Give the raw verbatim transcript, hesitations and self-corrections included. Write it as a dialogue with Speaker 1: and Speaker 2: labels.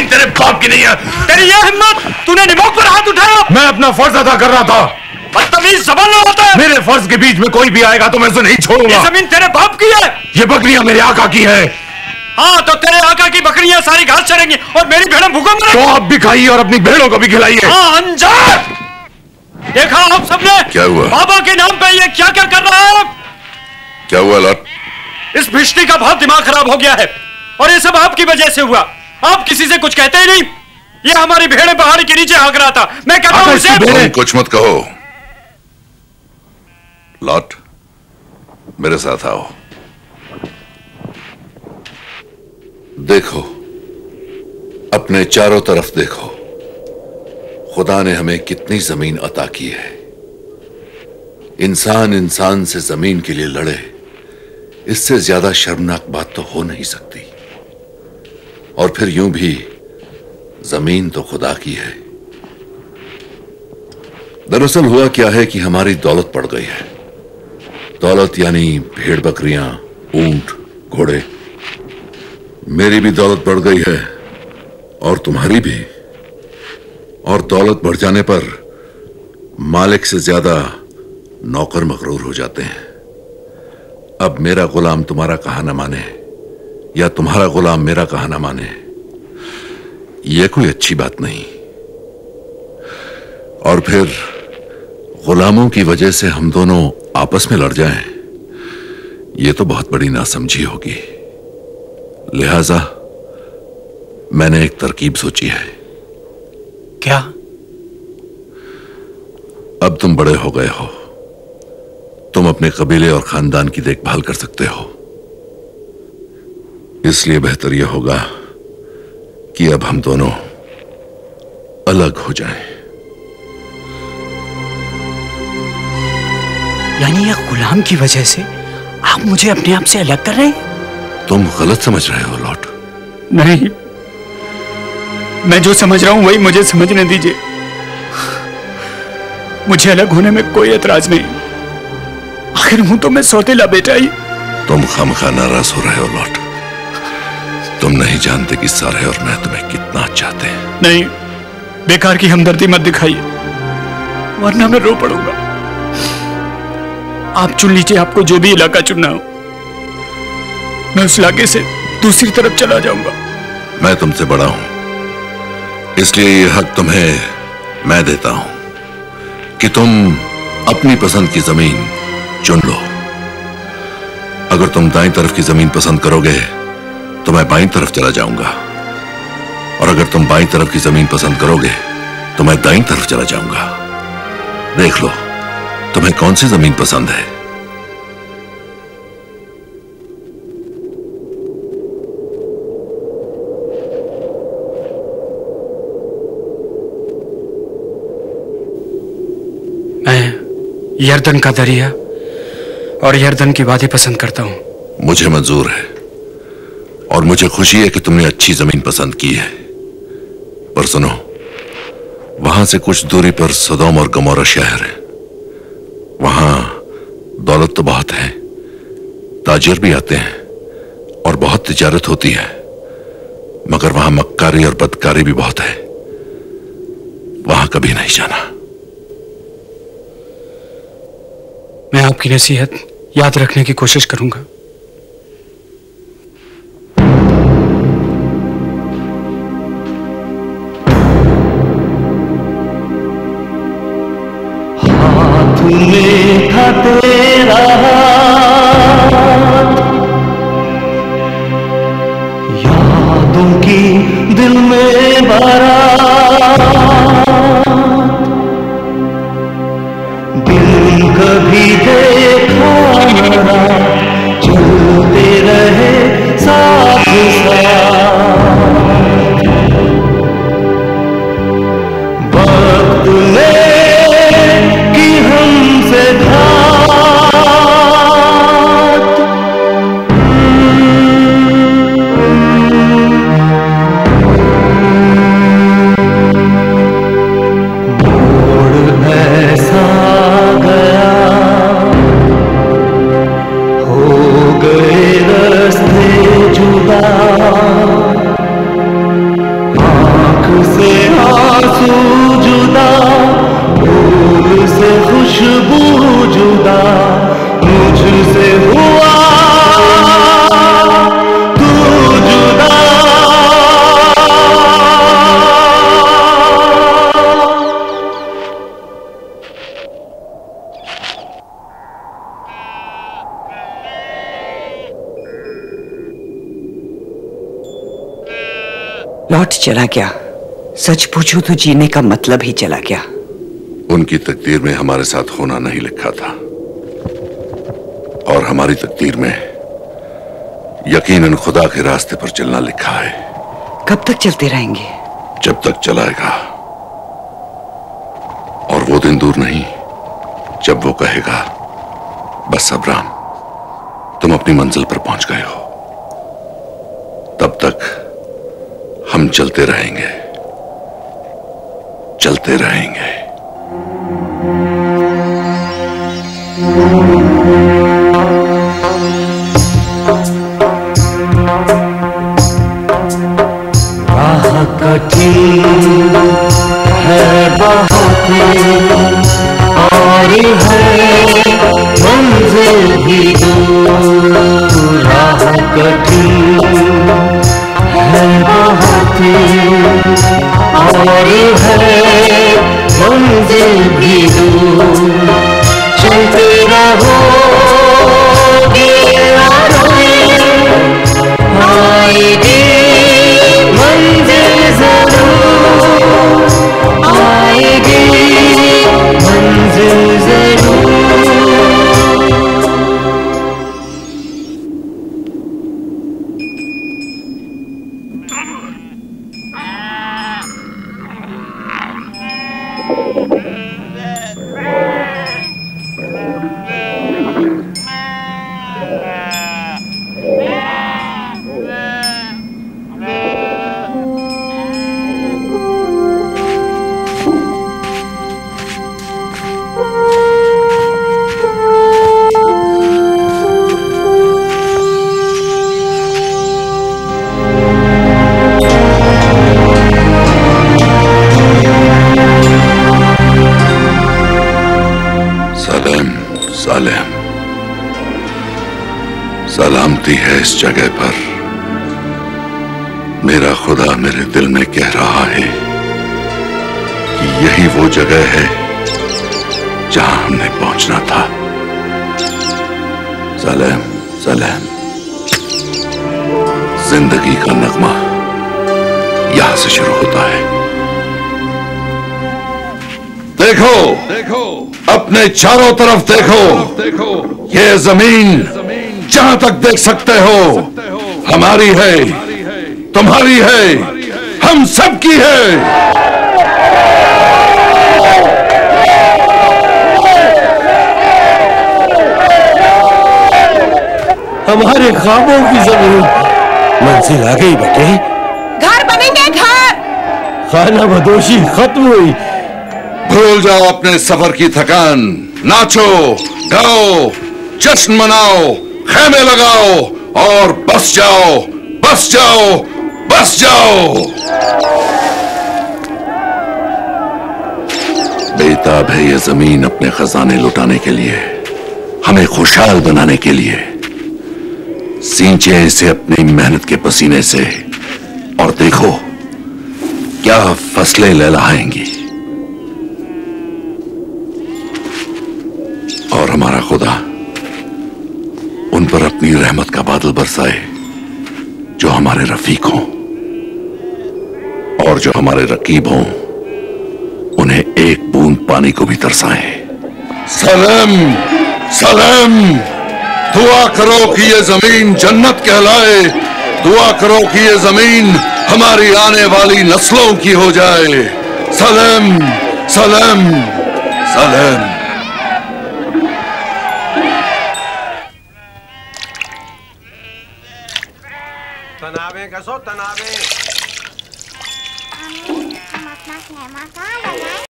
Speaker 1: जमीन तेरे बाप की नहीं है।
Speaker 2: तेरी ये हिम्मत, तूने निमोक पर हाथ उठाया।
Speaker 1: मैं अपना फर्ज अदा कर रहा था।
Speaker 2: बदतमीज जबान ना होता है।
Speaker 1: मेरे फर्ज के बीच में कोई भी आएगा तो मैं उसे नहीं छोड़ूंगा।
Speaker 2: ये जमीन तेरे बाप की है।
Speaker 1: ये बकरियां मेरे आका की है।
Speaker 2: हाँ तो तेरे आका की बकरियां सारी घास चरेंगी और मेरी भेड़ें भूखों मरेंगी।
Speaker 1: तो आप भी खाइए और अपनी भेड़ों को भी खिलाइए।
Speaker 2: हाँ अंजार, देखा आप सबने?
Speaker 1: क्या हुआ?
Speaker 2: बाबा के नाम पे ये क्या क्या कर रहा है?
Speaker 1: क्या हुआ लॉर्ड?
Speaker 2: इस भिष्टी का बहुत दिमाग खराब हो गया है और ये सब आपकी वजह से हुआ। आप किसी से कुछ कहते ही नहीं। ये हमारी भेड़ें पहाड़ी के नीचे हाँक रहा था। मैं कहता हूं इसे
Speaker 3: तुम कुछ मत कहो। लॉर्ड, मेरे साथ आओ। देखो, अपने चारों तरफ देखो। खुदा ने हमें कितनी जमीन अता की है। इंसान इंसान से जमीन के लिए लड़े, इससे ज्यादा शर्मनाक बात तो हो नहीं सकती। और फिर यूं भी जमीन तो खुदा की है। दरअसल हुआ क्या है कि हमारी दौलत बढ़ गई है। दौलत यानी भेड़ बकरियां, ऊंट, घोड़े। मेरी भी दौलत बढ़ गई है और तुम्हारी भी। और दौलत बढ़ जाने पर मालिक से ज्यादा नौकर मगरूर हो जाते हैं। अब मेरा गुलाम तुम्हारा कहा ना माने या तुम्हारा गुलाम मेरा कहा ना माने, यह कोई अच्छी बात नहीं। और फिर गुलामों की वजह से हम दोनों आपस में लड़ जाएं, यह तो बहुत बड़ी नासमझी होगी। लिहाजा मैंने एक तरकीब सोची है।
Speaker 2: क्या?
Speaker 3: अब तुम बड़े हो गए हो, तुम अपने कबीले और खानदान की देखभाल कर सकते हो। इसलिए बेहतर यह होगा कि अब हम दोनों अलग हो जाएं।
Speaker 2: यानी यह गुलाम की वजह से आप मुझे अपने आप से अलग कर रहे हैं?
Speaker 3: तुम गलत समझ रहे हो लॉर्ड।
Speaker 2: नहीं, मैं जो समझ रहा हूं वही मुझे समझने दीजिए। मुझे अलग होने में कोई एतराज नहीं। आखिर हूं तो मैं सौतेला बेटा ही।
Speaker 3: तुम खामखा नाराज हो रहे हो लॉर्ड। तुम नहीं जानते कि सारे और मैं तुम्हें कितना चाहते हैं।
Speaker 2: नहीं, बेकार की हमदर्दी मत दिखाइए, वरना मैं रो पड़ूंगा। आप चुन लीजिए आपको जो भी इलाका चुनना हो। मैं उस इलाके से दूसरी तरफ चला जाऊंगा।
Speaker 3: मैं तुमसे बड़ा हूं, इसलिए यह हक तुम्हें मैं देता हूं कि तुम अपनी पसंद की जमीन चुन लो। अगर तुम दाईं तरफ की जमीन पसंद करोगे तो मैं बाईं तरफ चला जाऊंगा, और अगर तुम बाईं तरफ की जमीन पसंद करोगे तो मैं दाईं तरफ चला जाऊंगा। देख लो तुम्हें कौन सी जमीन पसंद है।
Speaker 2: मैं यर्दन का दरिया और यर्दन की वादी पसंद करता हूं।
Speaker 3: मुझे मंजूर है और मुझे खुशी है कि तुमने अच्छी जमीन पसंद की है। पर सुनो, वहां से कुछ दूरी पर सदोम और गमोरा शहर है। वहां दौलत तो बहुत है, ताजिर भी आते हैं और बहुत तिजारत होती है, मगर वहां मक्कारी और बदकारी भी बहुत है। वहां कभी नहीं जाना।
Speaker 2: मैं आपकी नसीहत याद रखने की कोशिश करूंगा।
Speaker 4: हाथ में था तेरा यादों की दिल में बारात, दिल कभी देखा ना चलते रहे साथ साथ। वक्त ने की हमसे घात, मोड़ ऐसा गया आंसू जुदा, फूल से खुशबू जुदा, मुझसे हुआ तू जुदा।
Speaker 5: लौट चला गया। सच पूछूं तो जीने का मतलब ही चला गया।
Speaker 3: उनकी तकदीर में हमारे साथ होना नहीं लिखा था, और हमारी तकदीर में यकीनन खुदा के रास्ते पर चलना लिखा है।
Speaker 5: कब तक चलते रहेंगे?
Speaker 3: जब तक चलाएगा, और वो दिन दूर नहीं जब वो कहेगा, बस अब्राम तुम अपनी मंजिल पर पहुंच गए हो। तब तक हम चलते रहेंगे, चलते रहेंगे।
Speaker 4: राह कठिन है बहुत और है मंजिल भी दूर। राह कठिन है बहुत और है मंजिल भी दूर। चलते रहोगे आएगी मंजिल जरूर, आएगी मंजिल जरूर।
Speaker 3: सालेम, सलामती है इस जगह पर। मेरा खुदा मेरे दिल में कह रहा है कि यही वो जगह है जहां हमने पहुंचना था। सलेम, सलेम। जिंदगी का नगमा यहां से शुरू होता है। देखो, देखो, अपने चारों तरफ देखो, देखो, ये जमीन जहां तक देख सकते हो हमारी है, तुम्हारी है, हम सबकी है।
Speaker 4: हमारे ख्वाबों की जमीन मंजिल आ गई बेटे।
Speaker 5: घर बनेंगे, घर।
Speaker 4: खाना बदोशी खत्म हुई।
Speaker 3: भूल जाओ अपने सफर की थकान, नाचो, गाओ, जश्न मनाओ, खेमे लगाओ और बस जाओ, बस जाओ, बस जाओ। बेताब है ये जमीन अपने खजाने लुटाने के लिए, हमें खुशहाल बनाने के लिए। सींचे इसे अपनी मेहनत के पसीने से और देखो क्या फसलें लहलहाएंगी। और हमारा खुदा उन पर अपनी रहमत का बादल बरसाए जो हमारे रफीक हों, और जो हमारे रकीब हों उन्हें एक बूंद पानी को भी तरसाए। सलाम, सलाम। दुआ करो कि ये जमीन जन्नत कहलाए, दुआ करो कि ये जमीन हमारी आने वाली नस्लों की हो जाए। सलाम, सलाम, सलाम।
Speaker 6: तनावे कसो तनावे। हम अपना खेमा कहाँ लगाए?